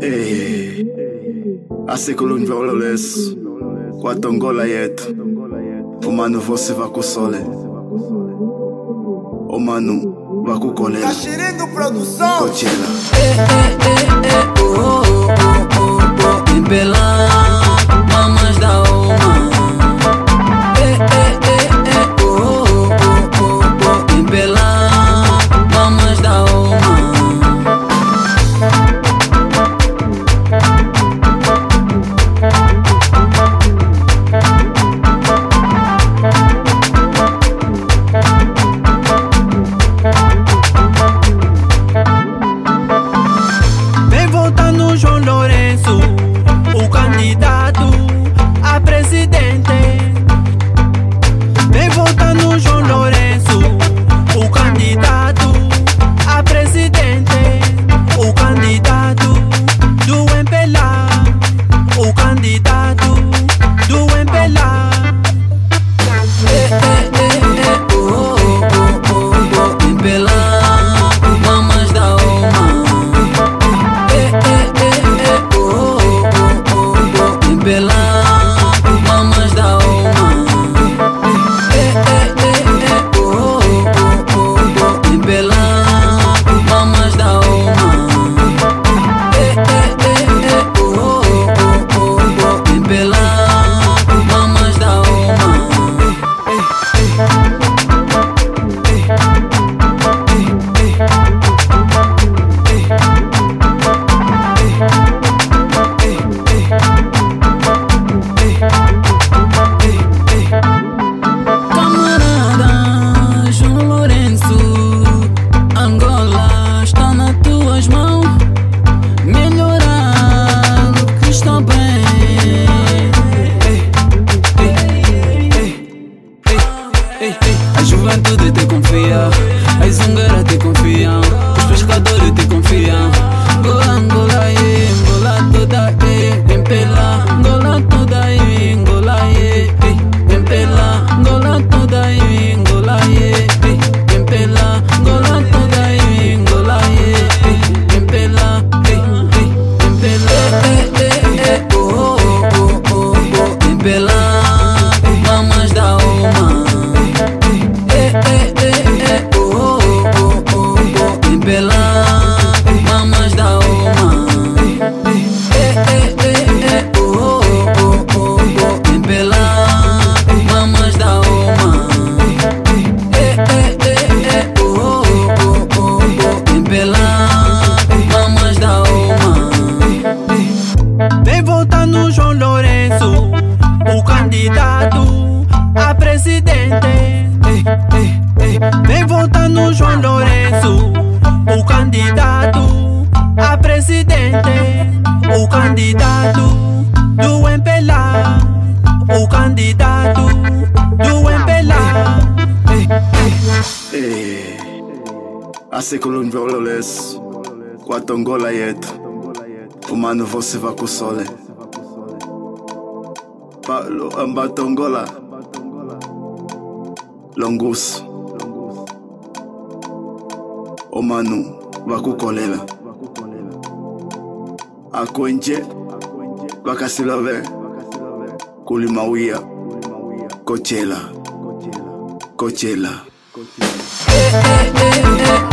Asikhulunywa leso kwaDongola yethu umanu vose vakusole umanu vakugolela Caxirinho Produção Coachella Impela mamas da uma Impela mamas da uma Vem voltando João Lourenço, o candidato a presidente. Vem voltando João Lourenço, o candidato a presidente. O candidato do MPLA, o candidato do MPLA. Impela mamas da uma Impela mamas da uma Impela mamas da uma Impela mamas da uma Camarada João Lourenço, Angola está nas tuas mãos. Melhorar o que está bem. A juventude te confia, as zungueiras te confiam, os pescadores te confiam. Angola, Angola toda, Impela, Angola toda, Angola, Impela, Angola toda, Angola, Impela, Angola toda, Angola, Impela, Impela, mamas da uma. Impela, mamas da uma. Impela, mamas da uma. Impela, mamas da uma. Vem voltando João Lourenço, o candidato a presidente. Vem voltando João Lourenço, o candidato a presidente. O candidato do MPLA, o candidato do MPLA. Asikhulunywa leso kwaDongola yethu umanu vose vakusole Paulo ambaDongola Longuso umanu vakugolela akwenje vakasilove kulimawia Coachella